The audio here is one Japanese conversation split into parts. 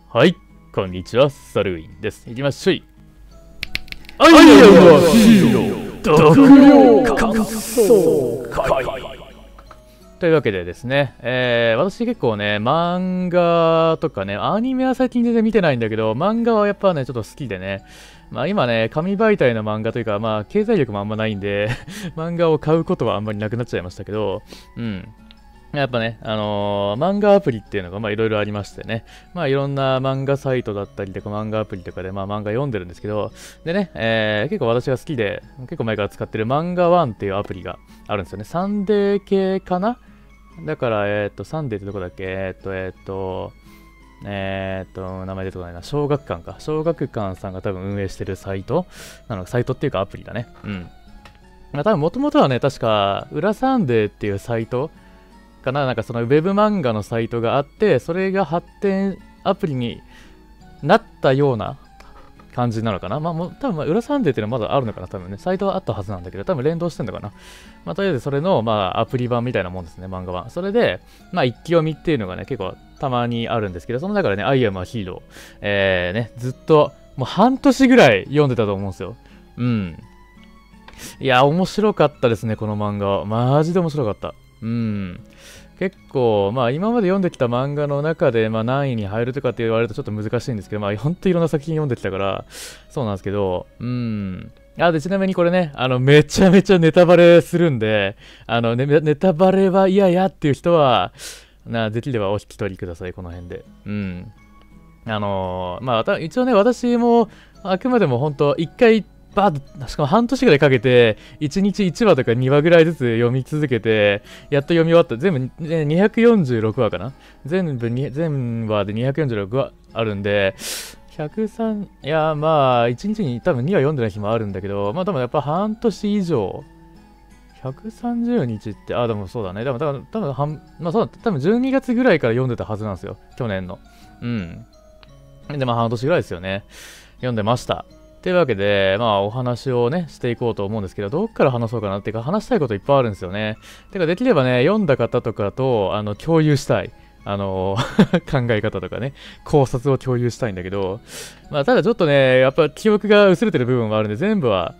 はい、こんにちは、サルウィンです。いきましょい。 アイアムはヒーロー、読了感想会。 というわけでですね、私結構ね、漫画とかね、アニメは最近全然見てないんだけど、漫画はやっぱね、ちょっと好きでね、まあ今ね、紙媒体の漫画というか、まあ経済力もあんまないんで、漫画を買うことはあんまりなくなっちゃいましたけど、うん。やっぱね、漫画アプリっていうのがまあいろいろありましてね、まあいろんな漫画サイトだったりとか漫画アプリとかでまあ漫画読んでるんですけど、でね、結構私が好きで、結構前から使ってる漫画ワンっていうアプリがあるんですよね。サンデー系かなだから、サンデーってどこだっけ名前出てこないな。小学館か。小学館さんが多分運営してるサイトサイトっていうかアプリだね。うん。まあ多分元々はね、確か、裏サンデーっていうサイトかな、なんかそのウェブ漫画のサイトがあって、それが発展アプリになったような感じなのかな。まあもう多分裏サンデーっていうのはまだあるのかな、多分ね。サイトはあったはずなんだけど、多分連動してんのかな。まあとりあえずそれのまあアプリ版みたいなもんですね、漫画版。それで、まあ一気読みっていうのがね、結構たまにあるんですけど、その中でね、アイアムはヒーロー。ね、ずっともう半年ぐらい読んでたと思うんですよ。うん。いや、面白かったですね、この漫画。マジで面白かった。うん。結構、まあ今まで読んできた漫画の中で、まあ何位に入るとかって言われるとちょっと難しいんですけど、まあほんといろんな作品読んできたから、そうなんですけど、で、ちなみにこれね、めちゃめちゃネタバレするんで、ネタバレは嫌やっていう人は、できればお引き取りください、この辺で。うん。まあ、一応ね、私も、あくまでも本当一回、バーッと、しかも半年ぐらいかけて、1日1話とか2話ぐらいずつ読み続けて、やっと読み終わった。全部、ね、246話かな全話で246話あるんで、103、いや、まあ、1日に多分2話読んでない日もあるんだけど、まあ、多分やっぱ半年以上、130日って、でもそうだね。多分まあそうだ、多分12月ぐらいから読んでたはずなんですよ。去年の。うん。で、まあ半年ぐらいですよね。読んでました。というわけで、まあお話をね、していこうと思うんですけど、どっから話そうかなっていうか、話したいこといっぱいあるんですよね。てか、できればね、読んだ方とかと、共有したい。考え方とかね、考察を共有したいんだけど、まあただちょっとね、やっぱ記憶が薄れてる部分もあるんで、全部は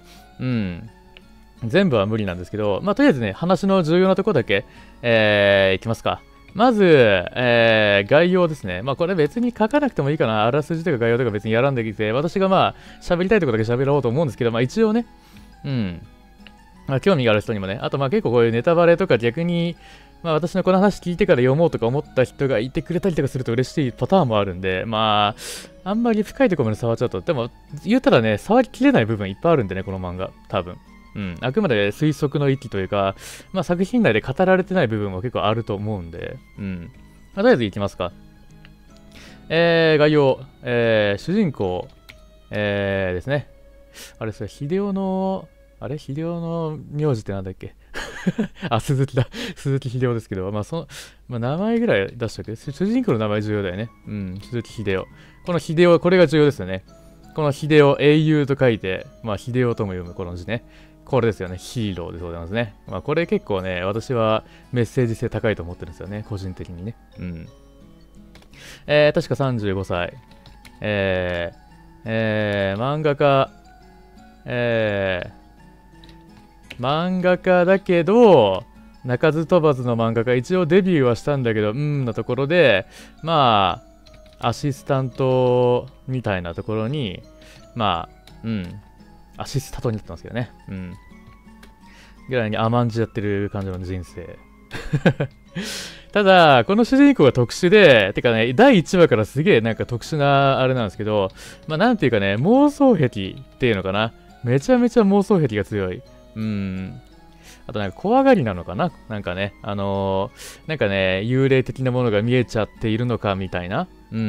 無理なんですけど、まあとりあえずね、話の重要なところだけ、いきますか。まず、概要ですね。まあこれ別に書かなくてもいいかな。あらすじとか概要とか別にやらんできて、私がまあ喋りたいところだけ喋ろうと思うんですけど、まあ一応ね、まあ興味がある人にもね、あとまあ結構こういうネタバレとか逆に、まあ私のこの話聞いてから読もうとか思った人がいてくれたりとかすると嬉しいパターンもあるんで、まあ、あんまり深いところまで触っちゃうと、でも言ったらね、触りきれない部分いっぱいあるんでね、この漫画。多分。あくまで推測の域というか、まあ作品内で語られてない部分も結構あると思うんで、とりあえずいきますか。概要、主人公、ですね。あれ、それ、秀夫の名字ってなんだっけ鈴木だ。鈴木秀夫ですけど、まあ、名前ぐらい出したっけ主人公の名前重要だよね。鈴木秀夫。この秀夫、これが重要ですよね。この秀夫、英雄と書いて、まあ、秀夫とも読むこの字ね。これですよね。ヒーローでございますね。まあ、これ結構ね、私はメッセージ性高いと思ってるんですよね。個人的にね。確か35歳。漫画家、漫画家だけど、鳴かず飛ばずの漫画家、一応デビューはしたんだけど、のところで、まあ、アシスタントみたいなところに、まあ、アシスタントになってますけどね。ぐらいに甘んじやってる感じの人生。ただ、この主人公が特殊で、てかね、第1話からすげえなんか特殊なあれなんですけど、まあなんていうかね、妄想癖っていうのかな。めちゃめちゃ妄想癖が強い。あとなんか怖がりなのかななんかね、なんかね、幽霊的なものが見えちゃっているのかみたいな。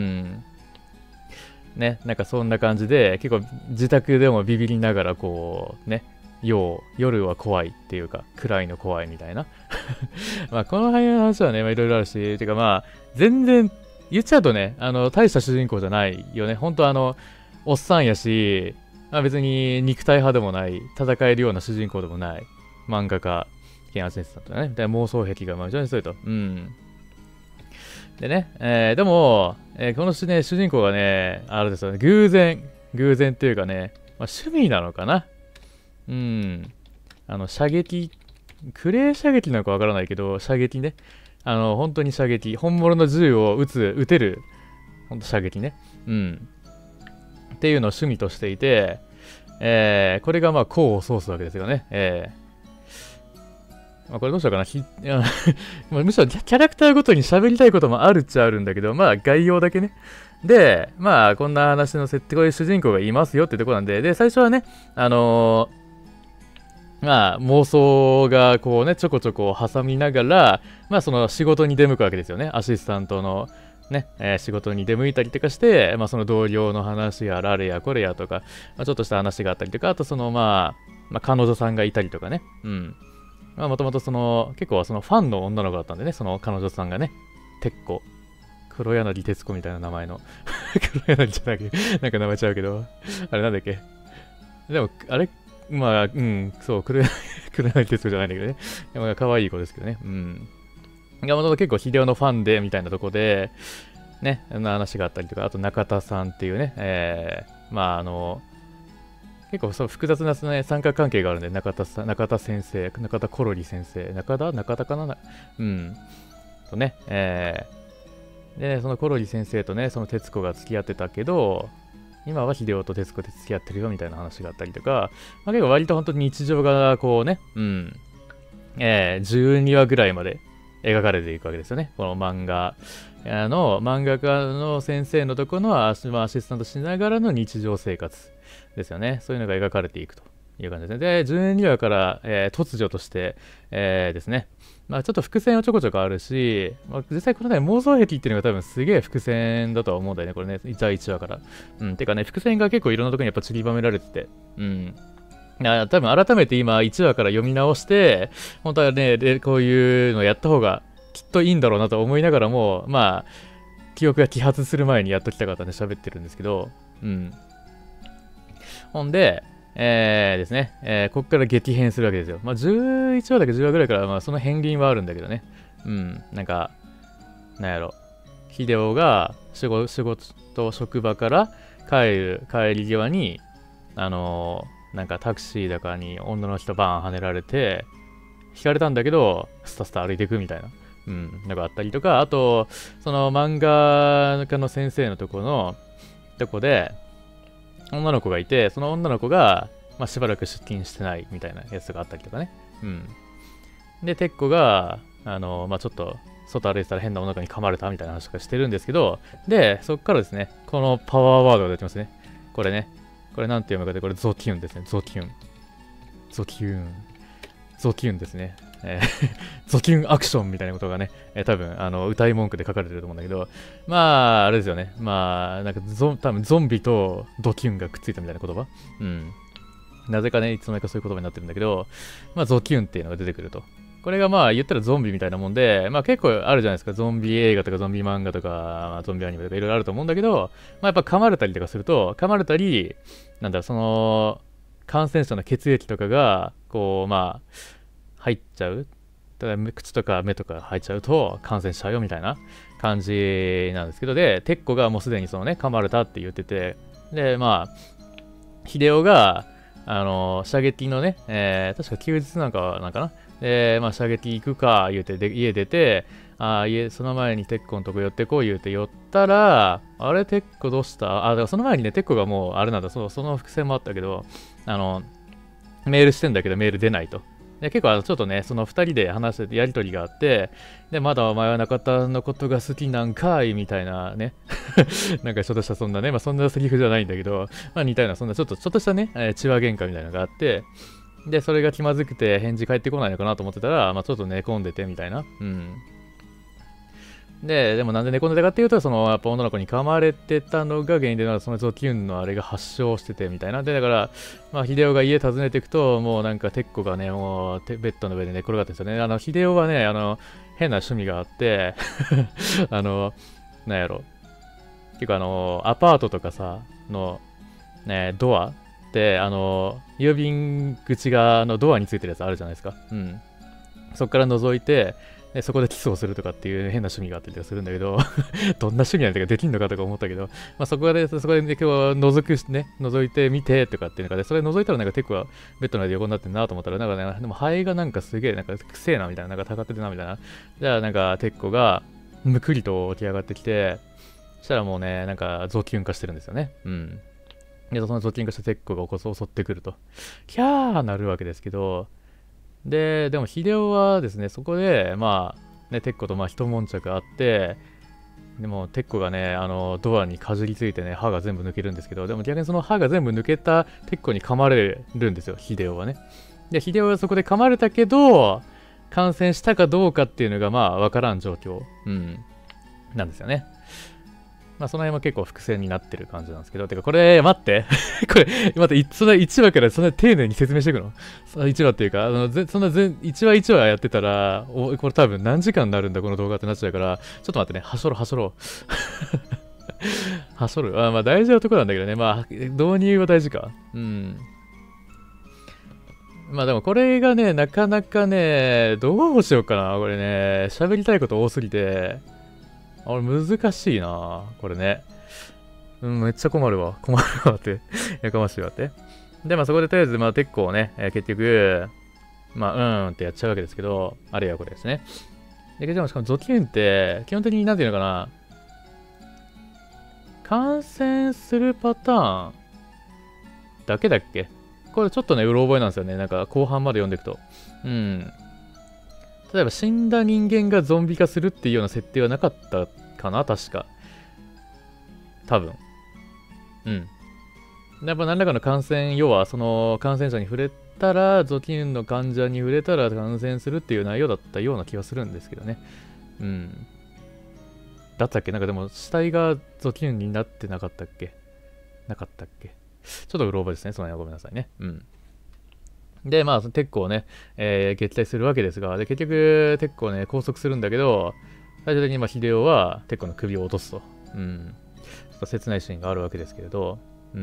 ね、なんかそんな感じで、結構自宅でもビビりながらこう、ね、夜は怖いっていうか、暗いの怖いみたいな。まあこの辺の話はね、まあいろいろあるし、てかまあ、全然、言っちゃうとね、大した主人公じゃないよね。ほんとおっさんやし、まあ別に肉体派でもない、戦えるような主人公でもない、漫画家、ケンアセンスさんとかね、妄想癖がまあ非常に強いと。 でね、でも、この主人公がね、あれですよね、偶然っていうかね、まあ、趣味なのかな。うん。射撃、クレー射撃なのかわからないけど、射撃ね。本当に射撃、本物の銃を撃てる、本当射撃ね。うん。っていうのを趣味としていて、これがまあ功を奏すわけですよね。まあ、これどうしようかな。むしろキャラクターごとに喋りたいこともあるっちゃあるんだけど、まあ概要だけね。で、まあこんな話の設定、こういう主人公がいますよってとこなんで、で、最初はね、まあ妄想がこうね、ちょこちょこ挟みながら、まあその仕事に出向くわけですよね。アシスタントのね、仕事に出向いたりとかして、まあその同僚の話やられやこれやとか、まあ、ちょっとした話があったりとか、あとそのまあ彼女さんがいたりとかね。うん。まあもともとその、結構そのファンの女の子だったんでね、その彼女さんがね、鉄子。黒柳徹子みたいな名前の。黒柳じゃなくて、なんか名前ちゃうけど、あれなんだっけ。でも、あれまあ、うん、そう、黒柳徹子じゃないんだけどね。まあ、可愛い子ですけどね。うん。がもともと結構秀夫のファンで、みたいなとこで、ね、話があったりとか、あと中田さんっていうね、まあ結構そう複雑な、ね、三角関係があるんで、中田先生、中田コロリ先生、中田かなうん。とね、で、そのコロリ先生とね、その徹子が付き合ってたけど、今は秀夫と徹子で付き合ってるよみたいな話があったりとか、まあ、結構割と本当に日常がこうね、うん、12話ぐらいまで描かれていくわけですよね。この漫画漫画家の先生のところのアシスタントしながらの日常生活ですよね。そういうのが描かれていくという感じですね。で、12話から、突如として、ですね、まあちょっと伏線はちょこちょこあるし、まあ、実際このね、妄想癖っていうのが多分すげえ伏線だとは思うんだよね、これね、1話から。うん、てかね、伏線が結構いろんなところにやっぱ散りばめられてて、うん。多分改めて今1話から読み直して、本当はね、こういうのやった方がきっといいんだろうなと思いながらも、まあ、記憶が揮発する前にやっときたかったんで喋ってるんですけど、うん。ほんで、ですね、ここから激変するわけですよ。まあ、11話だけ10話ぐらいから、まあ、その片鱗はあるんだけどね。うん、なんか、なんやろ。秀夫が仕事、職場から帰り際に、なんかタクシーだかに女の人バーン跳ねられて、引かれたんだけど、スタスタ歩いていくみたいな。うん、のがあったりとか、あと、その漫画家の先生のとこで、女の子がいて、その女の子が、まあ、しばらく出勤してないみたいなやつがあったりとかね。うん。で、てっこが、まあ、ちょっと、外歩いてたら変な女の子に噛まれたみたいな話とかしてるんですけど、で、そっからですね、このパワーワードが出てますね。これね。これなんて読むかで、これゾキュンですね。ゾキュンですね。ゾキュンアクションみたいなことがね、多分歌い文句で書かれてると思うんだけど、まあ、あれですよね。まあ、なんか多分ゾンビとドキュンがくっついたみたいな言葉。うん。なぜかね、いつの間にかそういう言葉になってるんだけど、まあ、ゾキュンっていうのが出てくると。これがまあ言ったらゾンビみたいなもんで、まあ結構あるじゃないですか。ゾンビ映画とかゾンビ漫画とか、まあ、ゾンビアニメとかいろいろあると思うんだけど、まあやっぱ噛まれたりとかすると、噛まれたり、なんだ、その、感染者の血液とかが、こう、まあ、入っちゃう。だから口とか目とか入っちゃうと感染しちゃうよみたいな感じなんですけど、で、テッコがもうすでにそのね、噛まれたって言ってて、で、まあ、秀夫が、射撃のね、確か休日なんかな。で、まあ、射撃行くか、言うて、家出て、その前にテッコのとこ寄ってこう言うて寄ったら、あれ、テッコどうしただからその前にね、テッコがもう、あれなんだ、その伏線もあったけど、メールしてんだけど、メール出ないと。で結構ちょっとね、その2人で話しててやりとりがあって、で、まだお前は中田のことが好きなんかいみたいなね、なんかちょっとしたそんなね、まあそんなセリフじゃないんだけど、まあ似たような、そんなちょっとしたね、血話喧嘩みたいなのがあって、で、それが気まずくて返事返ってこないのかなと思ってたら、まあちょっと寝込んでてみたいな。うん。でもなんで寝込んでたかっていうと、やっぱ女の子に噛まれてたのが原因で、そのゾキュンのあれが発症しててみたいな。で、だから、まあ、秀夫が家訪ねていくと、もうなんか、テッコがね、もう、ベッドの上で寝転がってるんですよね。秀夫はね、変な趣味があってなんやろ。結構アパートとかさ、の、ね、ドアって、郵便口がドアについてるやつあるじゃないですか。うん。そっから覗いて、 で、そこでキスをするとかっていう変な趣味があったりとかするんだけど、どんな趣味なんてかできんのかとか思ったけど、まあそこでね、今日は覗いてみてとかっていうので、それ覗いたらなんかテックはベッドの上で横になってんなと思ったら、なんかね、でもハエがなんかすげえ、なんかくせえなみたいな、なんかたかってるなみたいな。じゃあなんかテッコがむくりと起き上がってきて、そしたらもうね、なんか雑菌化してるんですよね。うん。で、その雑菌化したテッコが襲ってくると。キャーなるわけですけど、でもヒデオはですね、そこで、まあ、ね、テッコとまあ一悶着あって、でもテッコがね、ドアにかじりついてね、歯が全部抜けるんですけど、でも逆にその歯が全部抜けたテッコに噛まれるんですよ、ヒデオはね。で、ヒデオはそこで噛まれたけど、感染したかどうかっていうのがまあわからん状況、なんですよね。まあその辺も結構伏線になってる感じなんですけど、てかこれ待ってこれ待って、そんな1話からそんな丁寧に説明していくの？その1話っていうか、そんな1話1話やってたら、これ多分何時間になるんだこの動画ってなっちゃうから、ちょっと待ってね、はしょろはしょる。まあ大事なところなんだけどね、まあ導入は大事か。まあでもこれがね、なかなかね、どうしようかな、これね、喋りたいこと多すぎて、俺難しいなこれね。めっちゃ困るわって。やかましいわって。で、まあそこでとりあえず、まあ結構ね、結局、まあ、ってやっちゃうわけですけど、あれやこれですね。で、しかもゾキュンって、基本的になんていうのかな、感染するパターンだけだっけ？これちょっとね、うろ覚えなんですよね。なんか後半まで読んでいくと。例えば死んだ人間がゾンビ化するっていうような設定はなかったかな確か。多分。やっぱ何らかの感染、要はその感染者に触れたら、ゾキュンの患者に触れたら感染するっていう内容だったような気がするんですけどね。だったっけ？なんかでも死体がゾキュンになってなかったっけ？ちょっとうろ覚えですね。その辺はごめんなさいね。で、まあ、テッコをね、撃退するわけですが、で、結局、テッコをね、拘束するんだけど、最終的に、まあ、ヒデオは、テッコの首を落とすと。ちょっと切ないシーンがあるわけですけれど、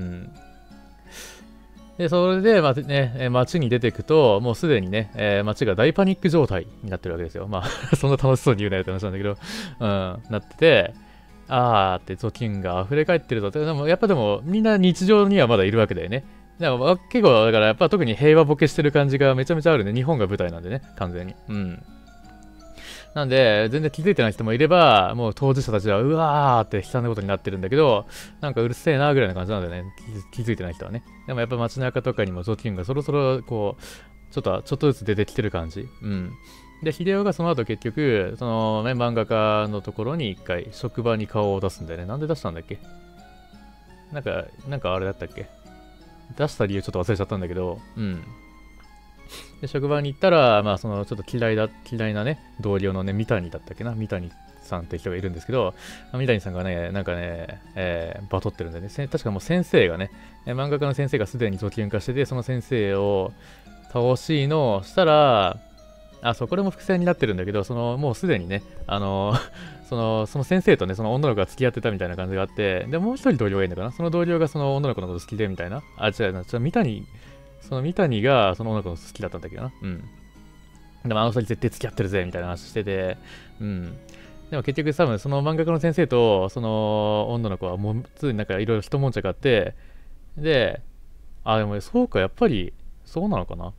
で、それで、まあね、街に出てくと、もうすでにね、街が大パニック状態になってるわけですよ。まあ、そんな楽しそうに言うなよって話なんだけど、なってて、ってゾキュンが溢れ返ってるぞって、でも、やっぱでも、みんな日常にはまだいるわけだよね。でも結構、だからやっぱ特に平和ボケしてる感じがめちゃめちゃあるね。日本が舞台なんでね、完全に。なんで、全然気づいてない人もいれば、もう当事者たちは、うわーって悲惨なことになってるんだけど、なんかうるせえなーぐらいな感じなんだよね。気づいてない人はね。でもやっぱ街中とかにもゾキュンがそろそろ、こう、ちょっとずつ出てきてる感じ。で、ヒデオがその後結局、そのね、漫画家のところに一回、職場に顔を出すんだよね。なんで出したんだっけ？なんかあれだったっけ？出した理由ちょっと忘れちゃったんだけど、で、職場に行ったら、まあ、その、ちょっと嫌いなね、同僚のね、三谷だったっけな、三谷さんって人がいるんですけど、三谷さんがね、なんかね、バトってるんでね、確かもう先生がね、漫画家の先生がすでにゾキュン化してて、その先生を倒しのしたら、これも伏線になってるんだけど、もうすでにね、その先生とね、その女の子が付き合ってたみたいな感じがあって、で、もう一人同僚がいるのかな、その同僚がその女の子のこと好きでみたいな。違うな、三谷がその女の子の好きだったんだけどな。でも二人絶対付き合ってるぜみたいな話してて、でも結局多分その漫画家の先生とその女の子はもう普通になんかいろいろ一悶着あって、で、でもそうか、やっぱりそうなのかな。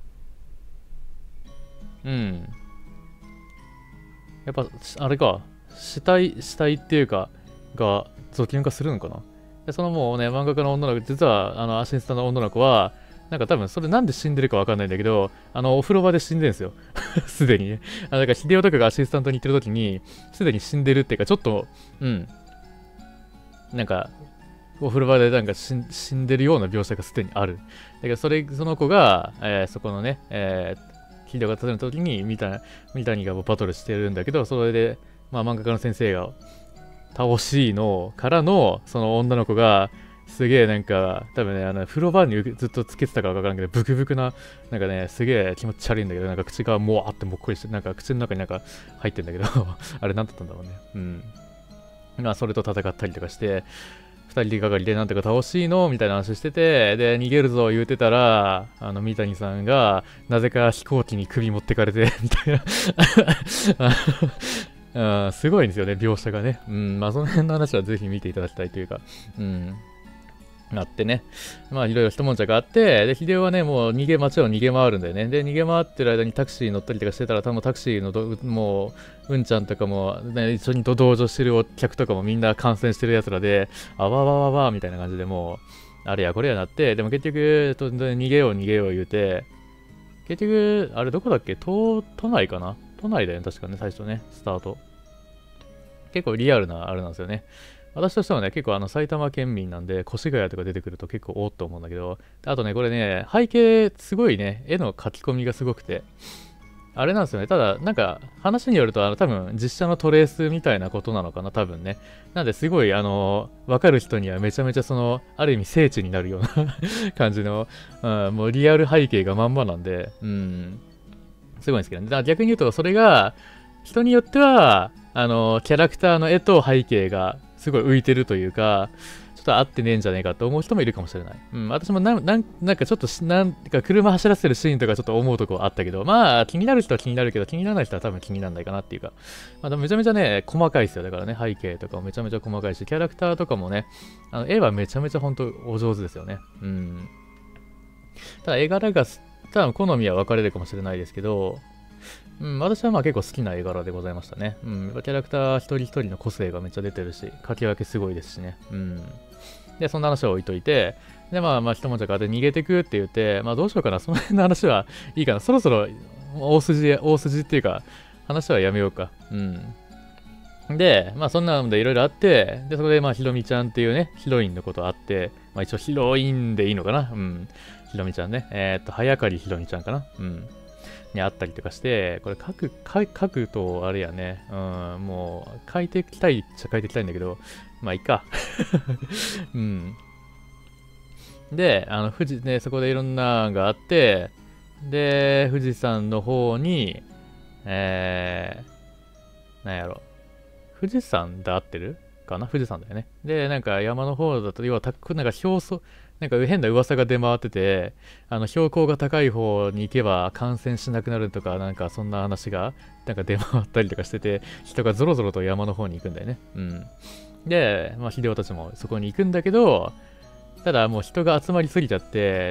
やっぱ、あれか、死体っていうか、が、ゾキュン化するのかな。で、そのもうね、漫画家の女の子、実は、アシスタントの女の子は、なんか多分、それなんで死んでるかわかんないんだけど、お風呂場で死んでるんですよ。すでにね。だから、ヒデオとかがアシスタントに行ってる時に、すでに死んでるっていうか、ちょっと、なんか、お風呂場でなんか死んでるような描写がすでにある。だけど、その子が、そこのね、ヒデオが訪ねた時に三谷がバトルしてるんだけど、それで、まあ、漫画家の先生が倒しのからのその女の子がすげえなんか多分ね風呂場にずっとつけてたから分からんけどブクブクななんかねすげえ気持ち悪いんだけどなんか口がもわってもっこりしてなんか口の中になんか入ってんだけどあれ何だったんだろうね。まあそれと戦ったりとかして 2人がかりでなんとか倒しいのみたいな話してて、で、逃げるぞ言うてたら、三谷さんが、なぜか飛行機に首持ってかれて、みたいな。すごいんですよね、描写がね。まあ、その辺の話はぜひ見ていただきたいというか、あってね。まあ、いろいろ一悶着あって、で、秀夫はね、もう街を逃げ回るんだよね。で、逃げ回ってる間にタクシー乗ったりとかしてたら、多分タクシーのもう、うんちゃんとかも、ね、一緒に同乗してるお客とかもみんな感染してる奴らで、あわわわわみたいな感じでもう、あれやこれやなって、でも結局、逃げよう言うて、結局、あれどこだっけ都内かな都内だよね、確かね、最初ね、スタート。結構リアルなあれなんですよね。私としてはね、結構埼玉県民なんで、越谷とか出てくると結構おっと思うんだけど、あとね、これね、背景すごいね、絵の描き込みがすごくて、あれなんですよね。ただ、なんか、話によると、多分、実写のトレースみたいなことなのかな、多分ね。なんで、すごい、わかる人にはめちゃめちゃある意味聖地になるような感じの、もうリアル背景がまんまなんで、すごいんですけどね。だから逆に言うと、それが、人によっては、キャラクターの絵と背景が、すごい浮いてるというか、ちょっと合ってねえんじゃねえかと思う人もいるかもしれない。私もなんかちょっとなんか車走らせてるシーンとかちょっと思うとこあったけど、まあ気になる人は気になるけど、気にならない人は多分気にならないかなっていうか、まあでもめちゃめちゃね、細かいですよ。だからね、背景とかもめちゃめちゃ細かいし、キャラクターとかもね、絵はめちゃめちゃ本当お上手ですよね。ただ絵柄が、多分好みは分かれるかもしれないですけど、私はまあ結構好きな絵柄でございましたね。キャラクター一人一人の個性がめっちゃ出てるし、書き分けすごいですしね。で、そんな話を置いといて、で、まあ一文字かで逃げてくって言って、まあどうしようかな、その辺の話はいいかな。そろそろ大筋っていうか、話はやめようか。で、まあそんなのでいろいろあって、で、そこでまあひろみちゃんっていうね、ヒロインのことあって、まあ一応ヒロインでいいのかな。ひろみちゃんね。早刈りひろみちゃんかな。にあったりとかして、これ書くとあれやね、もう書いていきたいっちゃ書いていきたいんだけど、まあいいか。で、富士ね、そこでいろんなのがあって、で、富士山の方に、なんやろ、富士山で合ってるかな富士山だよね。で、なんか山の方だと、要はなんかなんか変な噂が出回ってて、標高が高い方に行けば感染しなくなるとか、なんかそんな話が、なんか出回ったりとかしてて、人がゾロゾロと山の方に行くんだよね。で、まあ、秀夫たちもそこに行くんだけど、ただもう人が集まりすぎちゃって、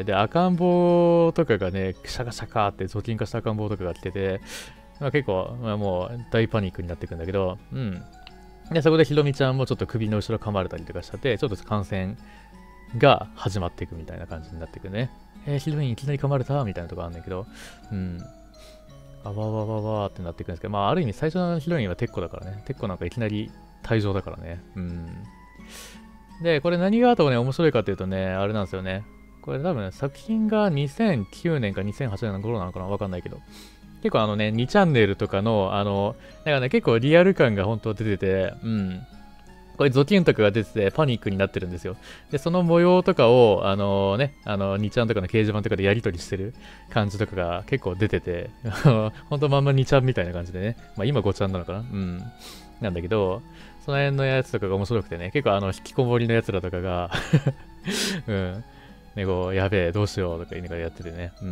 で、赤ん坊とかがね、シャカシャカって除菌化した赤ん坊とかが来てて、まあ、結構、まあ、もう大パニックになっていくんだけど、で、そこでひろみちゃんもちょっと首の後ろ噛まれたりとかしちゃって、ちょっと感染が始まっていくみたいな感じになっていくね。ヒロインいきなり噛まれたみたいなとこあるんだけど、あわわわわってなっていくんですけど、まあ、ある意味最初のヒロインはテッコだからね。テッコなんかいきなり退場だからね。で、これ何があとね、面白いかっていうとね、あれなんですよね。これ多分、ね、作品が2009年か2008年の頃なのかなわかんないけど。結構2チャンネルとかの、なんかね、結構リアル感が本当出てて、これゾキュンとかが出ててパニックになってるんですよ。で、その模様とかを、2ちゃんとかの掲示板とかでやり取りしてる感じとかが結構出てて、ほんとまんま2ちゃんみたいな感じでね。まあ今5ちゃんなのかななんだけど、その辺のやつとかが面白くてね、結構引きこもりのやつらとかがね、こう、やべえ、どうしようとか言いながらやっててね。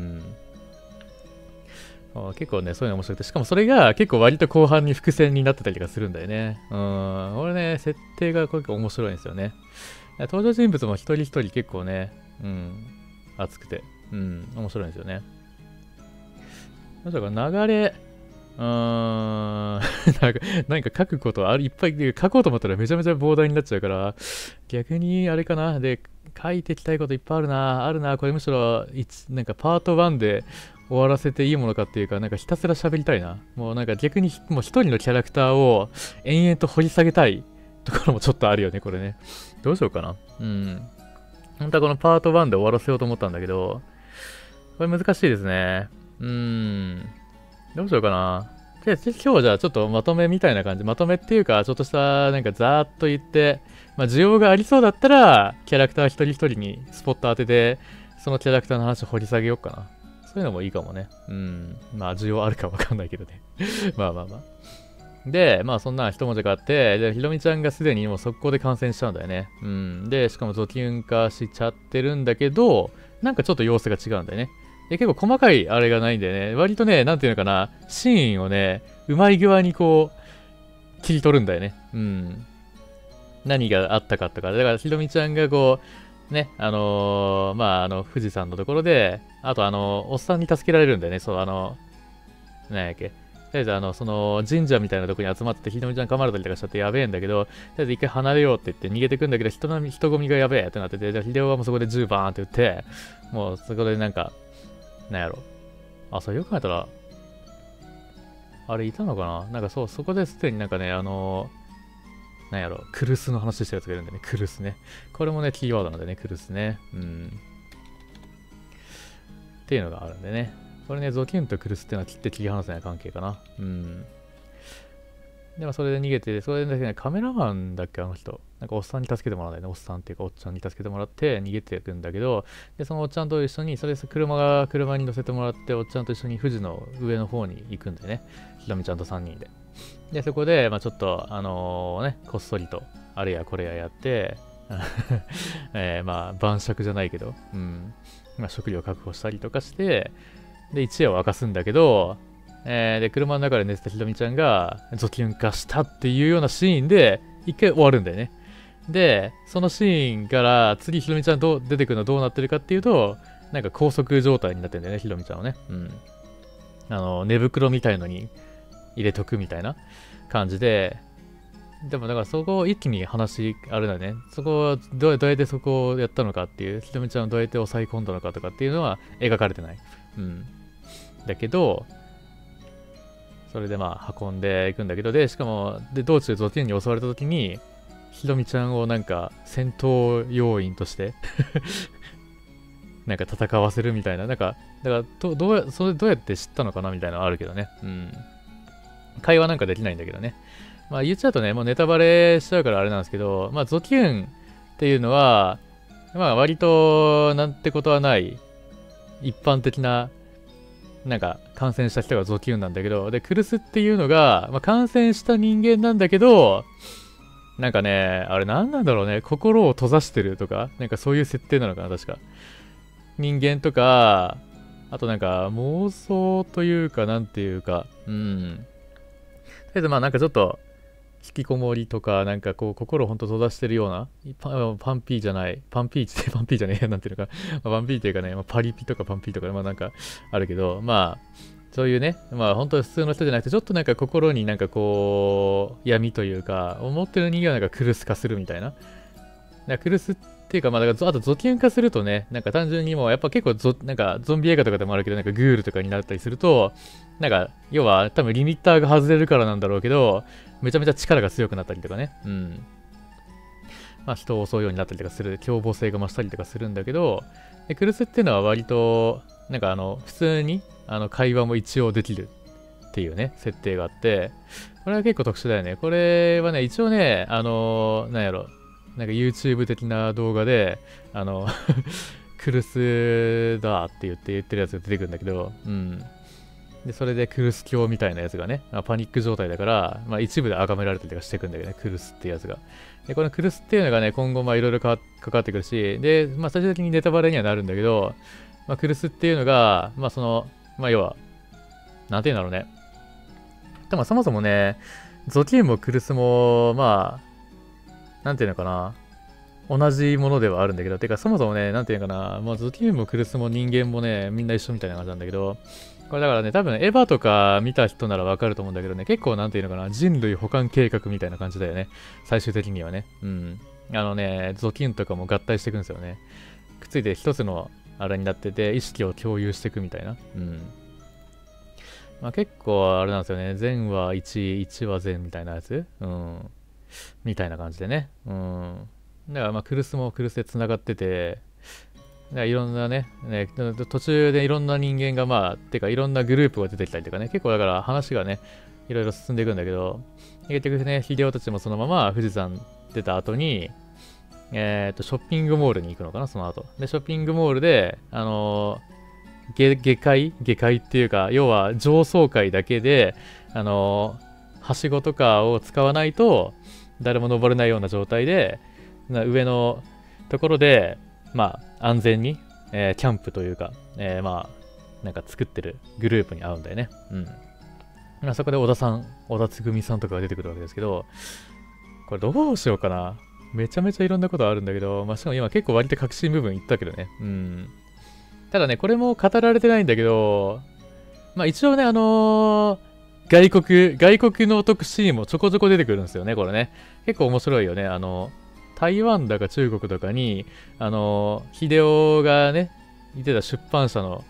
結構ね、そういうの面白くて、しかもそれが結構割と後半に伏線になってたりとかするんだよね。俺ね、設定が結構面白いんですよね。登場人物も一人一人結構ね、熱くて、面白いんですよね。どうしようか、流れ、なんか書くこといっぱい書こうと思ったらめちゃめちゃ膨大になっちゃうから、逆にあれかな、で、書いていきたいこといっぱいあるな、これむしろ、なんかパート1で、終わらせていいものかっていうか、なんかひたすら喋りたいな。もうなんか逆にもう一人のキャラクターを延々と掘り下げたいところもちょっとあるよね、これね。どうしようかな。本当はこのパート1で終わらせようと思ったんだけど、これ難しいですね。どうしようかな。今日じゃあちょっとまとめみたいな感じ。まとめっていうか、ちょっとしたなんかざーっと言って、まあ需要がありそうだったら、キャラクター一人一人にスポット当てて、そのキャラクターの話を掘り下げようかな。そういうのもいいかもね。まあ、需要あるかわかんないけどね。まあ。 で、まあそんな一文字があって、で、ひろみちゃんがすでにもう速攻で感染しちゃうんだよね。うん。で、しかもゾキュン化しちゃってるんだけど、なんかちょっと様子が違うんだよね。で、結構細かいあれがないんだよね。割とね、なんていうのかな、シーンをね、うまい具合にこう、切り取るんだよね。うん。何があったかとか。だから、ひろみちゃんがこう、ね、まあ、富士山のところで、あとおっさんに助けられるんだよね。そう、なんやっけ。とりあえず、その、神社みたいなとこに集まって、ひろみちゃん噛まれたりとかしちゃってやべえんだけど、とりあえず一回離れようって言って逃げてくんだけど、人混みがやべえってなってて、で、秀夫はもうそこで銃バーンって撃って、もうそこでなんか、なんやろ。あ、そう、よく考えたら、あれいたのかななんかそう、そこですでになんかね、なんやろ、クルスの話してるやつがいるんでね、クルスね。これもね、キーワードなんでね、クルスね。うん。っていうのがあるんでね。これね、ゾキュンとクルスっていうのは切り離せない関係かな。うん。で、まあ、それで逃げて、それでね、カメラマンだっけ、あの人。なんか、おっさんに助けてもらうんだよね。おっさんっていうか、おっちゃんに助けてもらって、逃げていくんだけど、で、そのおっちゃんと一緒に、車に乗せてもらって、おっちゃんと一緒に富士の上の方に行くんだよね。ひろみちゃんと3人で。で、そこで、まあちょっと、こっそりと、あれやこれややって、まあ晩酌じゃないけど、うん。まあ、食料確保したりとかして、で、一夜を明かすんだけど、で、車の中で寝てたひろみちゃんが、ゾキュン化したっていうようなシーンで、一回終わるんだよね。で、そのシーンから、次ひろみちゃん出てくるのどうなってるかっていうと、なんか拘束状態になってるんだよね、ひろみちゃんはね。うん。寝袋みたいのに入れとくみたいな感じで、でもだからそこを一気に話、あれだね。そこはどうやってそこをやったのかっていう、ひとみちゃんをどうやって抑え込んだのかとかっていうのは描かれてない。うん。だけど、それでまあ運んでいくんだけど、で、しかも、で、道中ゾティンに襲われた時に、ひとみちゃんをなんか戦闘要員としてなんか戦わせるみたいな、なんか、だからそれどうやって知ったのかなみたいなのあるけどね。うん。会話なんかできないんだけどね。まあ言っちゃうとね、もうネタバレしちゃうからあれなんですけど、まあゾキュンっていうのは、まあ割となんてことはない一般的な、なんか感染した人がゾキュンなんだけど、で、クルスっていうのが、まあ、感染した人間なんだけど、なんかね、あれ何なんだろうね、心を閉ざしてるとか、なんかそういう設定なのかな、確か。人間とか、あとなんか妄想というか、なんていうか、うん。とりあえずまあなんかちょっと、引きこもりとか、なんかこう、心をほんと閉ざしてるような、パンピーじゃない、パンピーってパンピーじゃねえ、なんていうのか、まあ、パンピーっていうかね、まあ、パリピとかパンピーとか、まあなんかあるけど、まあ、そういうね、まあ本当に普通の人じゃなくて、ちょっとなんか心になんかこう、闇というか、思ってる人間はなんかクルス化するみたいな。クルスっていうか、まあだからあとゾキュン化するとね、なんか単純にもうやっぱ結構なんかゾンビ映画とかでもあるけど、なんかグールとかになったりすると、なんか、要は多分リミッターが外れるからなんだろうけど、めちゃめちゃ力が強くなったりとかね。うん。まあ人を襲うようになったりとかする、凶暴性が増したりとかするんだけど、でクルスっていうのは割と、なんか普通に、会話も一応できるっていうね、設定があって、これは結構特殊だよね。これはね、一応ね、なんやろ、なんか YouTube 的な動画で、クルスだって言ってるやつが出てくるんだけど、うん。で、それでクルス教みたいなやつがね、まあ、パニック状態だから、まあ一部で崇められたりとかしていくんだけどね、クルスってやつが。で、このクルスっていうのがね、今後まあいろいろ関わってくるし、で、まあ最終的にネタバレにはなるんだけど、まあクルスっていうのが、まあまあ要は、なんていうんだろうね。でもそもそもね、ゾキュンもクルスも、まあ、なんていうのかな、同じものではあるんだけど、てかそもそもね、なんていうのかな、まあゾキュンもクルスも人間もね、みんな一緒みたいな感じなんだけど、これだからね、多分エヴァとか見た人ならわかると思うんだけどね、結構なんていうのかな、人類補完計画みたいな感じだよね。最終的にはね。うん。ゾキュンとかも合体していくんですよね。くっついて一つのあれになってて、意識を共有していくみたいな。うん。まあ結構あれなんですよね。善は1、1は善みたいなやつ。うん。みたいな感じでね。うん。だからまあクルスもクルスで繋がってて、いろんなね、途中でいろんな人間がまあ、てかいろんなグループが出てきたりとかね、結構だから話がね、いろいろ進んでいくんだけど、結局ね、秀夫たちもそのまま富士山出た後に、ショッピングモールに行くのかな、その後。で、ショッピングモールで、下界っていうか、要は上層階だけで、 はしごとかを使わないと誰も登れないような状態で、上のところで、まあ、安全に、キャンプというか、まあ、なんか作ってるグループに会うんだよね。うん。まあ、そこで小田つぐみさんとかが出てくるわけですけど、これどうしようかな。めちゃめちゃいろんなことあるんだけど、まあ、しかも今結構割と核心部分言ったけどね。うん。ただね、これも語られてないんだけど、まあ一応ね、外国の特シーンもちょこちょこ出てくるんですよね、これね。結構面白いよね。台湾だか中国とかに、秀夫がね、言ってた出版社の、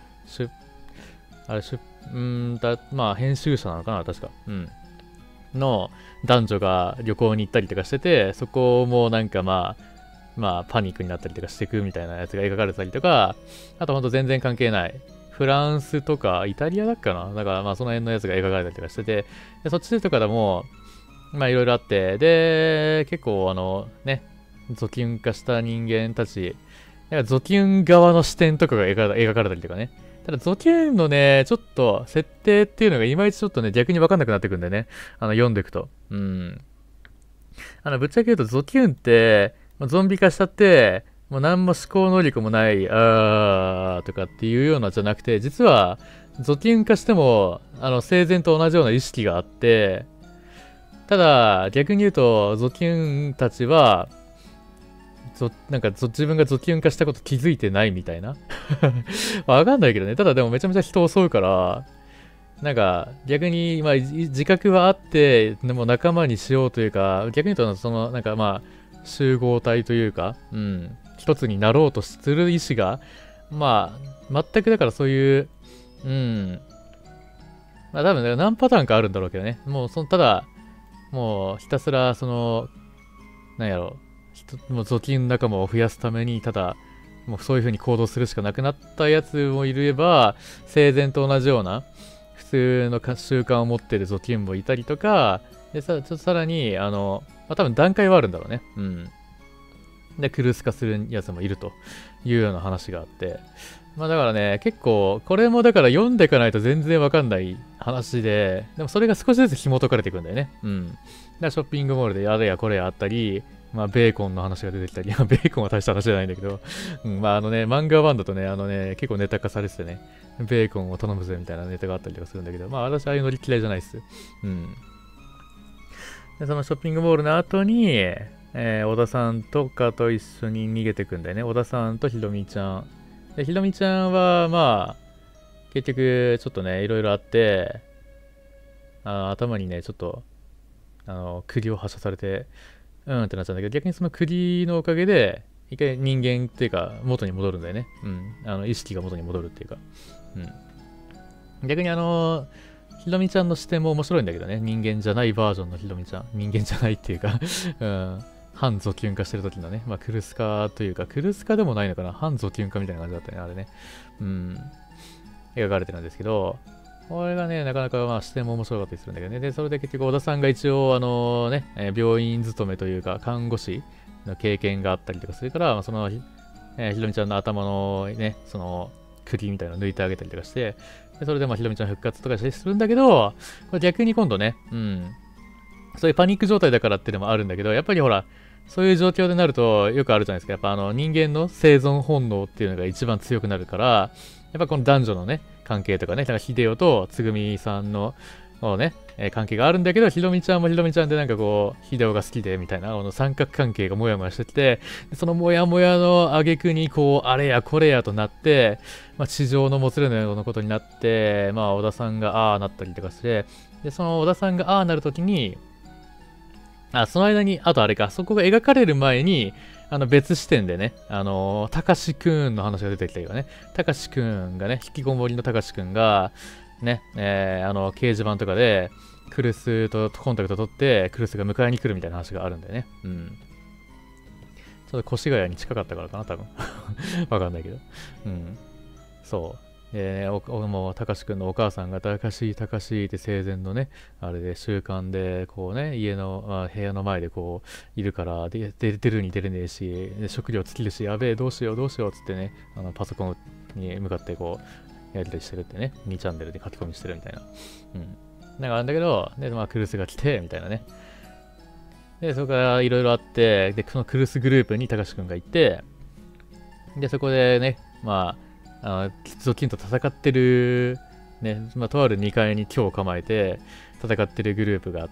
まあ編集者なのかな、確か。うん。の男女が旅行に行ったりとかしてて、そこもなんかまあパニックになったりとかしていくみたいなやつが描かれたりとか、あとほんと全然関係ない。フランスとかイタリアだっかな、だからまあその辺のやつが描かれたりとかしてて、でそっちとかでも、まあいろいろあって、で、結構ね、ゾキュン化した人間たち、なんかゾキュン側の視点とかが描かれたりとかね。ただゾキュンのね、ちょっと設定っていうのがいまいちちょっとね、逆にわかんなくなってくんだよね。読んでいくと。うん。ぶっちゃけ言うとゾキュンって、ゾンビ化しちゃって、もう何も思考能力もない、とかっていうようなじゃなくて、実は、ゾキュン化しても、生前と同じような意識があって、ただ、逆に言うと、ゾキュンたちは、なんか自分がゾキュン化したこと気づいてないみたいな。わかんないけどね。ただでもめちゃめちゃ人を襲うから、なんか逆に、まあ、自覚はあって、でも仲間にしようというか、逆に言うと、なんかまあ、集合体というか、うん、一つになろうとする意志が、まあ、全くだからそういう、うん、まあ多分、ね、何パターンかあるんだろうけどね。もう、ただ、もうひたすら、なんやろもうゾキン仲間を増やすために、ただ、もうそういう風に行動するしかなくなったやつもいれば、生前と同じような、普通の習慣を持ってるゾキンもいたりとか、で、ちょっとさらに、まあ、多分段階はあるんだろうね。うん。で、クルス化するやつもいるというような話があって、まあだからね、結構、これもだから読んでいかないと全然わかんない話で、でもそれが少しずつ紐解かれていくんだよね。うん。だからショッピングモールであれやこれやあったり、まあベーコンの話が出てきたり、ベーコンは大した話じゃないんだけど、うん、まあ漫画版だとね、結構ネタ化されててね、ベーコンを頼むぜみたいなネタがあったりとかするんだけど、まあ私ああいうノリ嫌いじゃないっす。うん。で、そのショッピングモールの後に、小田さんとかと一緒に逃げてくんだよね。小田さんとひろみちゃん。で、ひろみちゃんは、まあ、結局、ちょっとね、いろいろあって、頭にね、ちょっと、釘を発射されて、うんってなっちゃうんだけど、逆にその釘のおかげで、一回人間っていうか、元に戻るんだよね。うん。意識が元に戻るっていうか。うん。逆にひろみちゃんの視点も面白いんだけどね。人間じゃないバージョンのひろみちゃん。人間じゃないっていうかうん。反ゾキュン化してる時のね、まあ、クルスカというか、クルスカでもないのかな、反ゾキュン化みたいな感じだったね、あれね。うん。描かれてるんですけど、これがね、なかなかまあ視点も面白かったりするんだけどね。で、それで結局、小田さんが一応、病院勤めというか、看護師の経験があったりとかするから、まあ、その、ひろみちゃんの頭のね、その、釘みたいなの抜いてあげたりとかして、でそれでまあひろみちゃん復活とかするんだけど、これ逆に今度ね、うん。そういうパニック状態だからっていうのもあるんだけど、やっぱりほら、そういう状況でなるとよくあるじゃないですか。やっぱ人間の生存本能っていうのが一番強くなるから、やっぱこの男女のね、関係とかね、だから秀夫とつぐみさんのね、関係があるんだけど、ひろみちゃんもひろみちゃんでなんかこう、秀夫が好きでみたいな、三角関係がモヤモヤしてて、そのモヤモヤの挙句にこう、あれやこれやとなって、まあ、地上のもつれのようなことになって、まあ、小田さんがああなったりとかして、で、その小田さんがああなるときに、その間に、あとあれか、そこが描かれる前に、別視点でね、たかしくんの話が出てきたよね。たかしくんがね、引きこもりのたかしくんが、ね、掲示板とかで、クルスとコンタクト取って、クルスが迎えに来るみたいな話があるんだよね。うん。ちょっと越谷に近かったからかな、多分。わかんないけど。うん。そう。で、もう、たかしくんのお母さんが、たかしって生前のね、あれで習慣で、こうね、家の、部屋の前でこう、いるから、出るに出れねえし、食料尽きるし、やべえ、どうしよう、つってね、パソコンに向かってこう、やりたりしてるってね、2チャンネルで書き込みしてるみたいな。うん。 なんかあるんだけど、で、まあ、クルスが来て、みたいなね。で、そこからいろいろあって、で、そのクルスグループに高橋くんがいて、で、そこでね、まあ、ゾキンと戦ってる、ね、まあ、とある2階に今日構えて戦ってるグループがあって、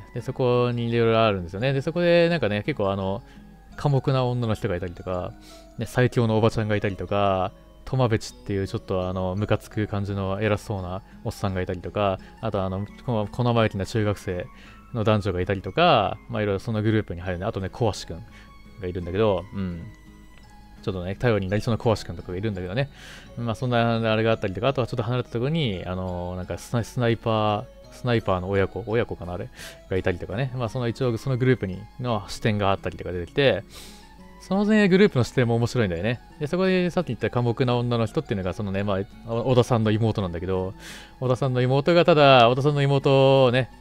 で、そこにいろいろあるんですよね。で、そこでなんかね、結構寡黙な女の人がいたりとか、ね、最強のおばちゃんがいたりとか、トマベチっていうちょっとムカつく感じの偉そうなおっさんがいたりとか、あと小生意気な中学生の男女がいたりとか、まあいろいろそのグループに入るね。あとね、コアシ君がいるんだけど、ちょっとね、頼りになりそうなコアシ君とかがいるんだけどね。まあそんなあれがあったりとか、あとはちょっと離れたところに、なんかスナイパーの親子かなあれがいたりとかね。まあその一応そのグループの視点があったりとか出てきて、そのね、グループの視点も面白いんだよね。で、そこでさっき言った寡黙な女の人っていうのが、そのね、まあ、小田さんの妹なんだけど、小田さんの妹が小田さんの妹をね、